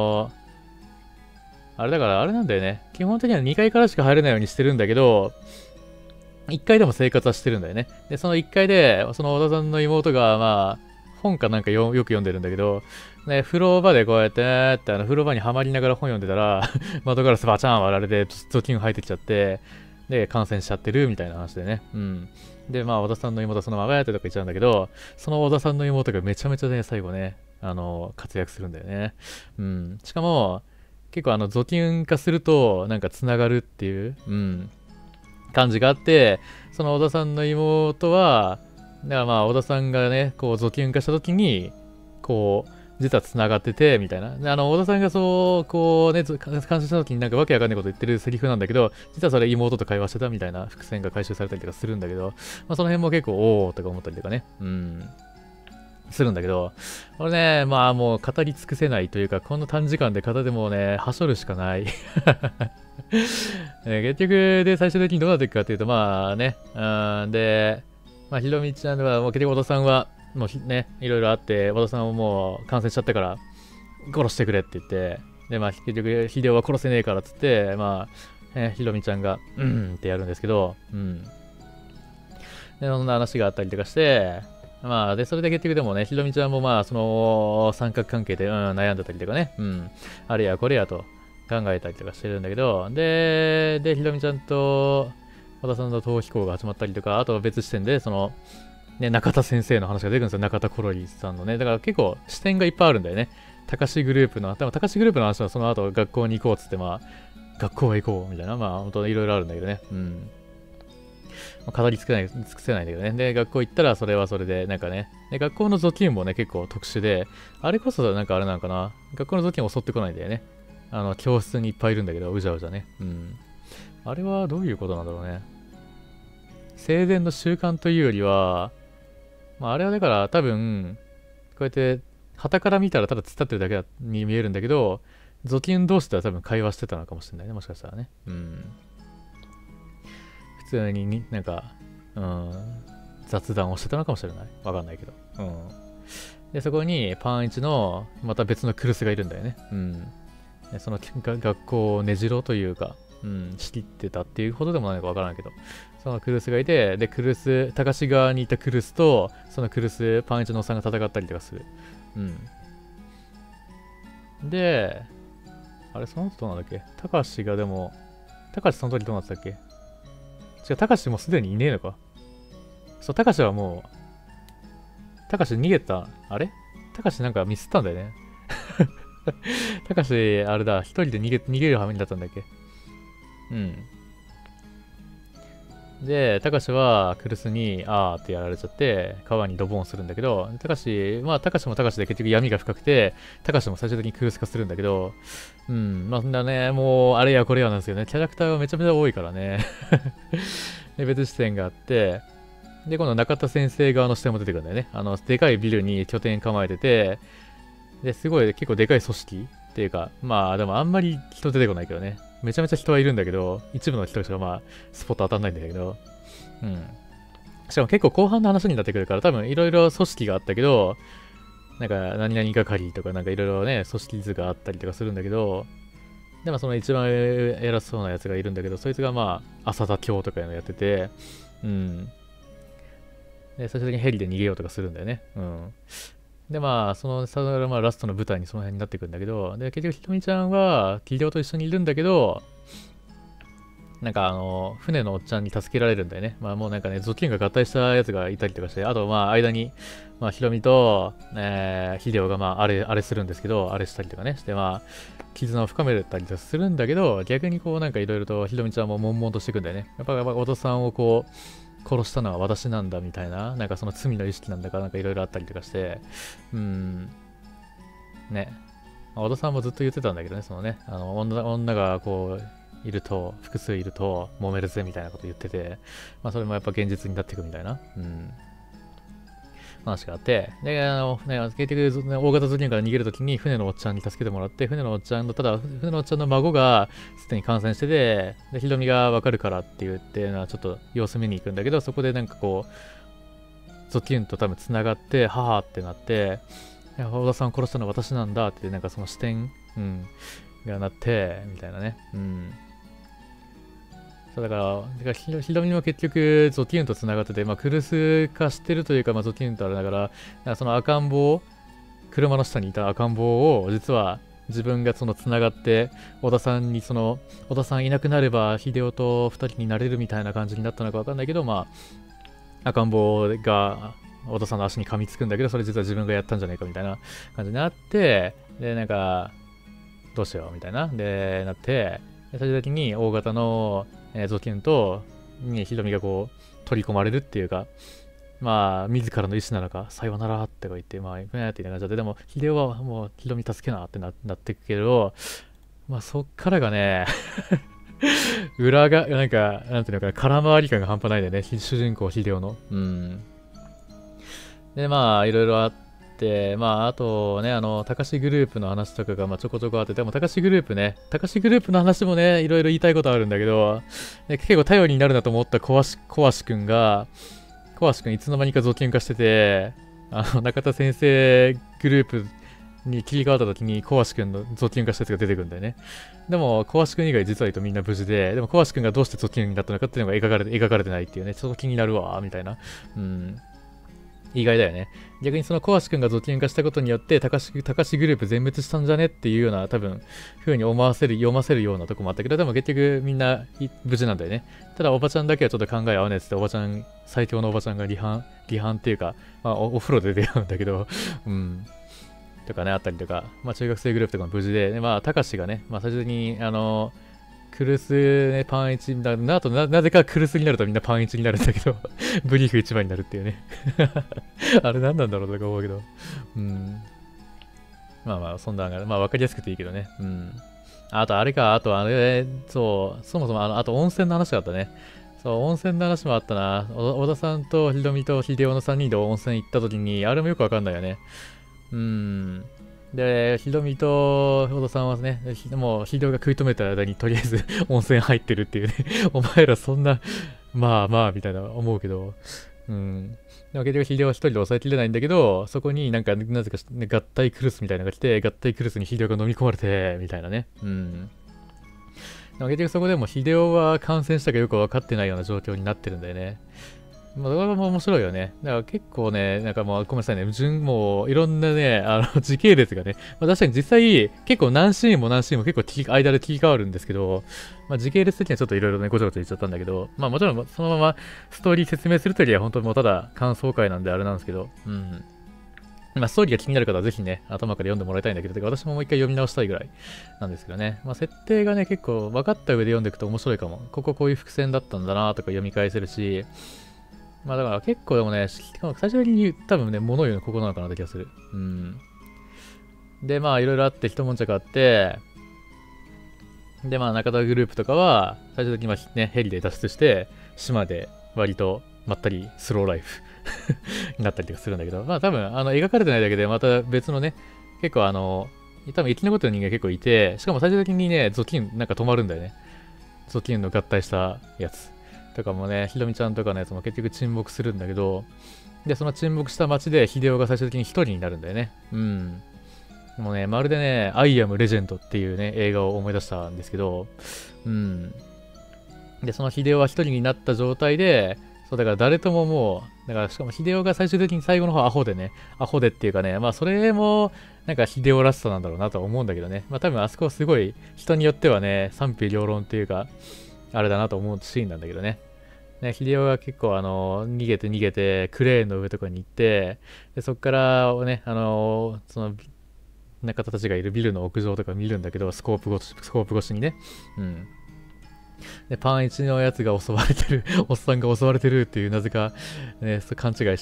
あれだから、あれなんだよね。基本的には2階からしか入れないようにしてるんだけど、1階でも生活はしてるんだよね。で、その1階で、その小田さんの妹が、まあ、本かなんかよく読んでるんだけど、ね、風呂場でこうやって風呂場にはまりながら本読んでたら、窓ガラスバチャン割られて、ゾキン入ってきちゃって、で、感染しちゃってるみたいな話でね。で、まあ、小田さんの妹そのままやってとか言っちゃうんだけど、その小田さんの妹がめちゃめちゃね、最後ね、活躍するんだよね。しかも、結構ゾキン化すると、なんか繋がるっていう、感じがあって、その小田さんの妹は、だからまあ、小田さんがね、こう、ゾキン化した時に、こう、実は繋がってて、みたいな。で小田さんがそう、こうね、監視した時になんかわけわかんないこと言ってるセリフなんだけど、実はそれ妹と会話してたみたいな伏線が回収されたりとかするんだけど、まあその辺も結構、おーとか思ったりとかね。するんだけど、これね、まあもう語り尽くせないというか、この短時間で語でもね、はしょるしかない。結局、で、最終的にどうなっていくかっていうと、まあね、で、まあ、ひろみちゃんは、もう結局、小田さんは、もうね、いろいろあって、和田さんはもう感染しちゃったから、殺してくれって言って、で、まあ、結局、秀夫は殺せねえからって言って、まあ、ひろみちゃんが、ってやるんですけど、で、そんな話があったりとかして、まあ、で、それで結局でもね、ひろみちゃんもまあ、その、三角関係で、悩んでたりとかね、あれやこれやと考えたりとかしてるんだけど、で、ひろみちゃんと、和田さんの逃避行が始まったりとか、あとは別視点で、その、ね、中田先生の話が出てくるんですよ。中田コロリさんのね。だから結構視点がいっぱいあるんだよね。高志グループの、多分高志グループの話はその後学校に行こうっつって、まあ、学校へ行こうみたいな、まあ、本当いろいろあるんだけどね。語り尽くせないんだけどね。で、学校行ったらそれはそれで、なんかね。で、学校のゾキンもね、結構特殊で、あれこそなんかあれなのかな。学校のゾキン襲ってこないんだよね。教室にいっぱいいるんだけど、うじゃうじゃね。あれはどういうことなんだろうね。生前の習慣というよりは、まあ、あれはだから多分、こうやって、旗から見たらただ突っ立ってるだけに見えるんだけど、ゾキン同士では多分会話してたのかもしれないね、もしかしたらね。普通になんか、雑談をしてたのかもしれない。わかんないけど。で、そこにパンイチのまた別のクルスがいるんだよね。でその学校をねじろというか、仕切ってたっていうほどでもないのかわからないけど、そのクルスがいて、で、高志側にいたクルスと、そのクルス、パンイチのおっさんが戦ったりとかする。で、あれ、その後どうなんだっけ高志がでも、高志その時どうなってたっけ違う、高志もうすでにいねえのか。そう、高志はもう、高志逃げた、あれ高志なんかミスったんだよね。高志、あれだ、一人で逃げる羽目になったんだっけで、高志はクルスにあーってやられちゃって、川にドボンするんだけど、高志も高志で結局闇が深くて、高志も最終的にクルス化するんだけど、まあそんなね、もうあれやこれやなんですよね。キャラクターがめちゃめちゃ多いからね。で、別視点があって、で、今度中田先生側の視点も出てくるんだよね。でかいビルに拠点構えてて、で、すごい結構でかい組織っていうか、まあでもあんまり人出てこないけどね。めちゃめちゃ人はいるんだけど、一部の人しかまあ、スポット当たんないんだけど、しかも結構後半の話になってくるから、多分いろいろ組織があったけど、なんか何々係とかなんかいろいろね、組織図があったりとかするんだけど、でもその一番偉そうなやつがいるんだけど、そいつがまあ、浅田京とかいうのやってて、で、最終的にヘリで逃げようとかするんだよね。 で、まあ、その、まあ、ラストの舞台にその辺になってくるんだけど、で、結局、ひとみちゃんは、キリオと一緒にいるんだけど、なんか船のおっちゃんに助けられるんだよね。まあもうなんかね、ゾキンが合体したやつがいたりとかして、あとまあ間に、まあヒロミと、ヒデオがまああれするんですけど、あれしたりとかね、してまあ、絆を深めたりとかするんだけど、逆にこうなんかいろいろとヒロミちゃんも悶々としていくんだよね。やっぱお父さんをこう、殺したのは私なんだみたいな、なんかその罪の意識なんだかなんかいろいろあったりとかして、ね。お父さんもずっと言ってたんだけどね、そのね、女がこう、複数いると揉めるぜみたいなこと言ってて、まあそれもやっぱ現実になっていくみたいな、話があって、で、結局、大型ゾキンから逃げるときに船のおっちゃんに助けてもらって、船のおっちゃんの孫がすでに感染してて、で、ヒロミがわかるからって言って、ちょっと様子見に行くんだけど、そこでなんかこう、ゾキンと多分繋がって、はぁってなって、小田さん殺したのは私なんだって、なんかその視点、がなって、みたいなね。だからヒロミも結局、ゾティウンと繋がってて、まあ、クルス化してるというか、まあ、ゾティウンとあれだから、その赤ん坊、車の下にいた赤ん坊を、実は自分がその繋がって、小田さんいなくなれば、秀夫と二人になれるみたいな感じになったのかわかんないけど、まあ、赤ん坊が、小田さんの足に噛みつくんだけど、それ実は自分がやったんじゃないかみたいな感じになって、で、なんか、どうしようみたいな。で、なって、最終的に大型の、ゾキュンと、ヒロミがこう、取り込まれるっていうか、まあ、自らの意思なのか、さようならって言って、まあ、っていう感じで、でも、秀夫はもう、ヒロミ助けなってなってくけど、まあ、そっからがね、裏が、なんか、なんていうのかな、空回り感が半端ないんだよね、主人公、秀夫の。で、まあ、いろいろあって、まあ、あとね、高志グループの話とかが、まあ、ちょこちょこあって、でも、高志グループの話もね、いろいろ言いたいことあるんだけど、結構頼りになるなと思った小橋くんいつの間にかゾキュン化してて、中田先生グループに切り替わった時に、小橋くんのゾキュン化したやつが出てくるんだよね。でも、小橋くん以外実は言うとみんな無事で、でも小橋くんがどうしてゾキュンになったのかっていうのが描かれてないっていうね、ちょっと気になるわ、みたいな。意外だよね。逆にその小橋くんがゾキュン化したことによって、高志グループ全滅したんじゃねっていうような、多分、風に読ませるようなとこもあったけど、でも結局みんな無事なんだよね。ただおばちゃんだけはちょっと考え合わねえっつって、最強のおばちゃんが離反っていうか、まあお風呂で出会うんだけど、とかね、あったりとか、まあ中学生グループとかも無事で、まあ高志がね、まあ最初に、クルスね、パン1だ、あとなぜかクルスになるとみんなパン1になるんだけど、ブリーフ1枚になるっていうね。あれ何なんだろうとか思うけど。まあまあ、そんな、まあ分かりやすくていいけどね。あとあれか、そもそもあと温泉の話だったね。そう、温泉の話もあったな。小田さんとひろみと秀夫の3人で温泉行った時に、あれもよくわかんないよね。で、ひろみと小田さんはね、もう秀夫が食い止めた間にとりあえず温泉入ってるっていうねお前らそんな、まあまあみたいな思うけど、でも結局秀夫は一人で抑えきれないんだけど、そこになんかなぜか、ね、合体クルスみたいなのが来て、合体クルスに秀夫が飲み込まれて、みたいなね。でも結局そこでも秀夫は感染したかよく分かってないような状況になってるんだよね。まあ、これも面白いよね。だから結構ね、なんかもうごめんなさいね、もういろんなね、時系列がね、まあ、確かに実際結構何シーンも結構間で切り替わるんですけど、まあ、時系列的にはちょっといろいろね、ごちゃごちゃ言っちゃったんだけど、まあもちろんそのままストーリー説明するときは本当にもうただ感想会なんであれなんですけど、まあ、ストーリーが気になる方はぜひね、頭から読んでもらいたいんだけど、私ももう一回読み直したいぐらいなんですけどね。まあ、設定がね、結構分かった上で読んでいくと面白いかも。こういう伏線だったんだなとか読み返せるし、まあだから結構でもね、最終的に多分ね、物言うのここなのかなって気がする。で、まあいろいろあって一悶着あって、で、まあ中田グループとかは、最終的にね、ヘリで脱出して、島で割とまったりスローライフになったりとかするんだけど、まあ多分、描かれてないだけでまた別のね、結構多分生き残ってる人間結構いて、しかも最終的にね、ゾキンなんか止まるんだよね。ゾキンの合体したやつ。とかもね、ひろみちゃんとかのやつも結局沈黙するんだけど、で、その沈黙した街で秀夫が最終的に一人になるんだよね。もうね、まるでね、アイアムレジェンドっていうね、映画を思い出したんですけど、で、その秀夫は一人になった状態で、 そう、だから誰とももう、だからしかも秀夫が最終的に最後の方アホでね、アホでっていうかね、まあそれも、なんか秀夫らしさなんだろうなと思うんだけどね。まあ多分あそこすごい人によってはね、賛否両論っていうか、あれだなと思うシーンなんだけどね。ね、秀夫が結構逃げて、クレーンの上とかに行って、で、そっからね、その、中田たちがいるビルの屋上とか見るんだけど、スコープ越しにね。うん。で、パンイチのやつが襲われてる、おっさんが襲われてるっていう、なぜか、ね、そう勘違いして、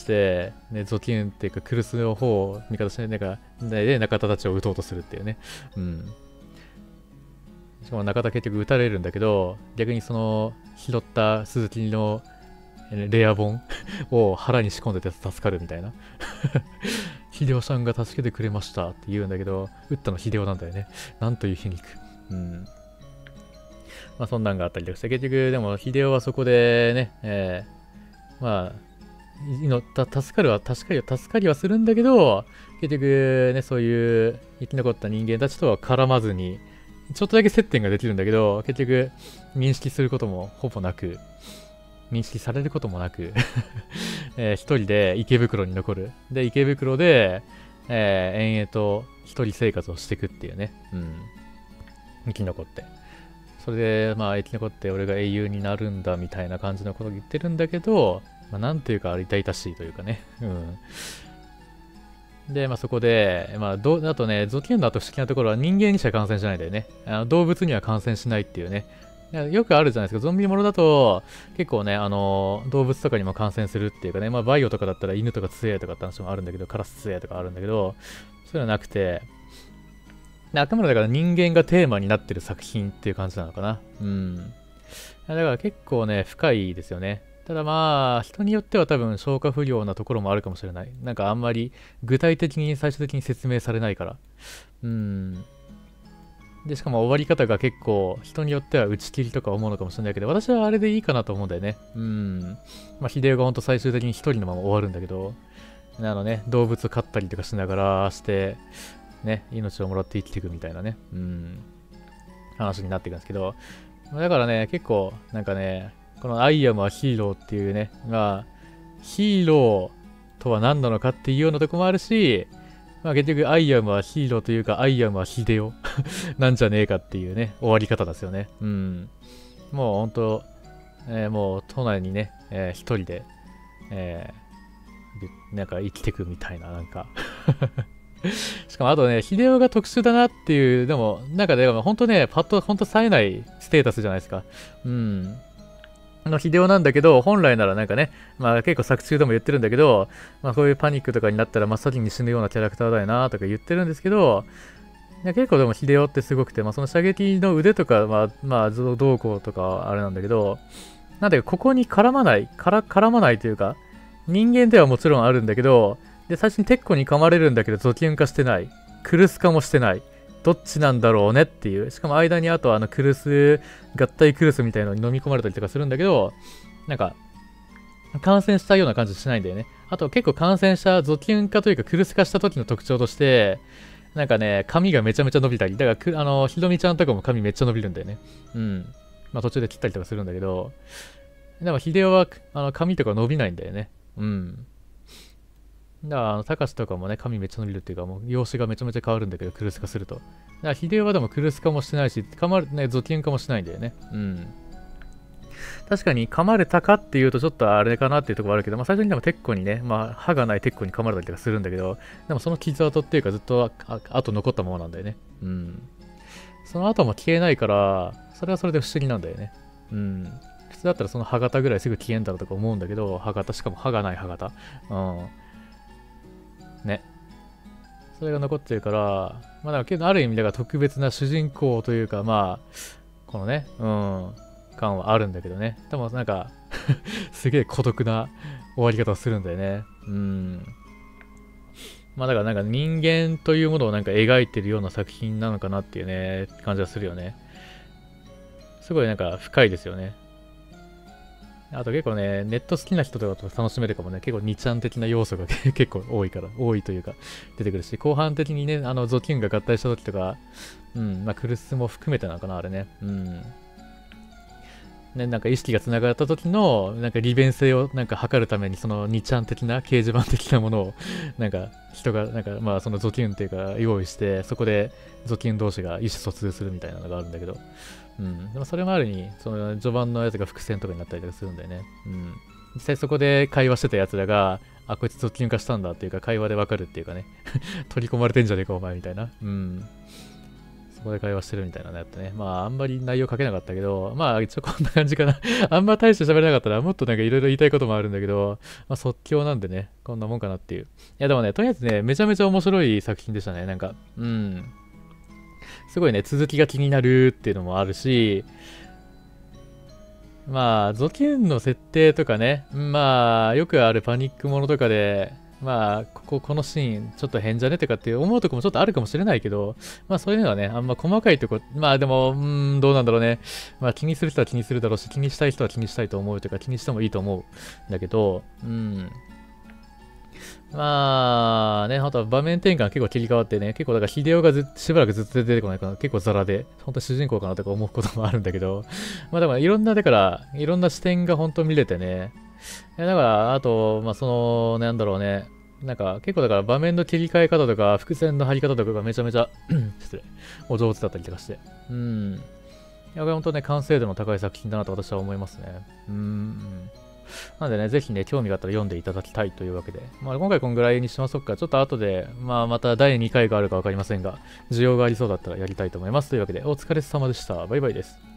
ね、ゾキュンっていうか、クルスの方を味方して、なんか、で、中田たちを撃とうとするっていうね。うん。しかも中田結局撃たれるんだけど、逆にその、拾った鈴木のレア本を腹に仕込んでて助かるみたいな。秀夫さんが助けてくれましたって言うんだけど、撃ったの秀夫なんだよね。なんという皮肉。うん。まあそんなんがあったりとかして、結局でも秀夫はそこでね、まあ、助かりはするんだけど、結局ね、そういう生き残った人間たちとは絡まずに、ちょっとだけ接点ができるんだけど、結局認識することもほぼなく、認識されることもなく一人で池袋に残る。で、池袋で、延々と一人生活をしていくっていうね。うん。生き残って。それで、まあ、生き残って俺が英雄になるんだみたいな感じのことを言ってるんだけど、まあ、なんというか、痛々しいというかね。うん。で、まあそこで、まあ、あとね、ゾキュンの後不思議なところは人間にしか感染しないんだよね。動物には感染しないっていうね。よくあるじゃないですか。ゾンビものだと、結構ね、動物とかにも感染するっていうかね、まあ、バイオとかだったら犬とか強いとかって話もあるんだけど、カラス強いとかあるんだけど、そういうのはなくて、あくまでだから人間がテーマになってる作品っていう感じなのかな。うん。だから結構ね、深いですよね。ただまあ、人によっては多分消化不良なところもあるかもしれない。なんかあんまり具体的に最終的に説明されないから。うん。で、しかも終わり方が結構人によっては打ち切りとか思うのかもしれないけど、私はあれでいいかなと思うんだよね。うん。まあ、秀夫がほんと最終的に一人のまま終わるんだけど、動物飼ったりとかしながらして、ね、命をもらって生きていくみたいなね、うん、話になっていくんですけど、だからね、結構、なんかね、このアイアムはヒーローっていうね、まあ、ヒーローとは何なのかっていうようなとこもあるし、まあ結局アイアムはヒーローというか、アイアムは秀夫なんじゃねえかっていうね、終わり方ですよね。うん。もうほんと、もう都内にね、一人で、なんか生きてくみたいな、なんかしかもあとね、秀夫が特殊だなっていう、でも、なんかね、ほんとね、ほんと冴えないステータスじゃないですか。うん。秀夫なんだけど、本来ならなんかね、まあ結構作中でも言ってるんだけど、まあこういうパニックとかになったら真っ先に死ぬようなキャラクターだよなとか言ってるんですけど、結構でも秀夫ってすごくて、まあその射撃の腕とか、まあどうこうとかあれなんだけど、なんだかここに絡まないというか、人間ではもちろんあるんだけど、で、最初にテッコに噛まれるんだけど、ゾキュン化してない。クルス化もしてない。どっちなんだろうねっていう。しかも間にあとクルス、合体クルスみたいのに飲み込まれたりとかするんだけど、なんか、感染したような感じしないんだよね。あと結構感染したゾキュン化というかクルス化した時の特徴として、なんかね、髪がめちゃめちゃ伸びたり、だからひろみちゃんとかも髪めっちゃ伸びるんだよね。うん。まあ途中で切ったりとかするんだけど、でも秀夫は髪とか伸びないんだよね。うん。だから、たかしとかもね、髪めっちゃ伸びるっていうか、もう、容姿がめちゃめちゃ変わるんだけど、クルス化すると。だから、秀夫はでもクルス化もしてないし、ゾキュン化もしないんだよね。うん。確かに、噛まれたかっていうと、ちょっとあれかなっていうところあるけど、まあ、最初にでもテッコにね、まあ、歯がないテッコに噛まれたりとかするんだけど、でもその傷跡っていうか、ずっと後残ったままなんだよね。うん。その後も消えないから、それはそれで不思議なんだよね。うん。普通だったらその歯型ぐらいすぐ消えんだろうとか思うんだけど、歯型、しかも歯がない歯型。うん。ね。それが残ってるから、まあだけどある意味だから特別な主人公というか、まあ、このね、うん、感はあるんだけどね。でもなんかすげえ孤独な終わり方をするんだよね。うん。まあだからなんか人間というものをなんか描いてるような作品なのかなっていうね、感じがするよね。すごいなんか深いですよね。あと結構ね、ネット好きな人とかと楽しめるかもね、結構2ちゃん的な要素が結構多いというか、出てくるし、後半的にね、ゾキュンが合体した時とか、うん、まあ、クルスも含めてなのかな、あれね。うん。 ね、なんか意識がつながった時の、なんか利便性をなんか測るために、その2ちゃん的な掲示板的なものを、なんか人が、なんかまあそのゾキュンっていうか用意して、そこでゾキュン同士が意思疎通するみたいなのがあるんだけど、うん。でもそれもあるに、その序盤のやつが伏線とかになったりとかするんだよね。うん。実際そこで会話してたやつらが、あ、こいつゾキュン化したんだっていうか、会話でわかるっていうかね、取り込まれてんじゃねえかお前みたいな。うん。そこで会話してるみたいなのやってね。まあ、あんまり内容書けなかったけど、まあ、一応こんな感じかな。あんま大して喋れなかったら、もっとなんかいろいろ言いたいこともあるんだけど、まあ、即興なんでね、こんなもんかなっていう。いや、でもね、とりあえずね、めちゃめちゃ面白い作品でしたね。なんか、うん。すごいね、続きが気になるっていうのもあるし、まあ、ゾキュンの設定とかね、まあ、よくあるパニックものとかで、まあ、このシーン、ちょっと変じゃねとかって思うとこもちょっとあるかもしれないけど、まあそういうのはね、あんま細かいとこ、まあでも、どうなんだろうね。まあ気にする人は気にするだろうし、気にしたい人は気にしたいと思うというか、気にしてもいいと思うんだけど、まあね、ほんと場面転換結構切り替わってね、結構だから秀夫がしばらくずっと出てこないから結構ザラで、本当主人公かなとか思うこともあるんだけど、まあでもいろんな、だから、いろんな視点が本当見れてね、だから、あと、まあその、なんだろうね、なんか結構だから場面の切り替え方とか伏線の張り方とかがめちゃめちゃ失礼、お上手だったりとかして。いや、これ本当ね、完成度の高い作品だなと私は思いますね。なんでね、ぜひね、興味があったら読んでいただきたいというわけで。まあ今回こんぐらいにしましょうか。ちょっと後で、まあまた第2回があるかわかりませんが、需要がありそうだったらやりたいと思います。というわけで、お疲れ様でした。バイバイです。